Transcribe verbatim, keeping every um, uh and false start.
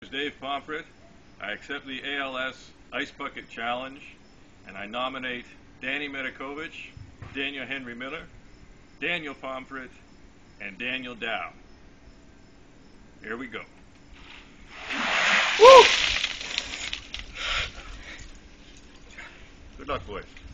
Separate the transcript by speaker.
Speaker 1: Dave Pomfret. I accept the A L S Ice Bucket Challenge, and I nominate Danny Medikovich, Daniel Henry Miller, Daniel Pomfret, and Daniel Dow. Here we go. Woo! Good luck, boys.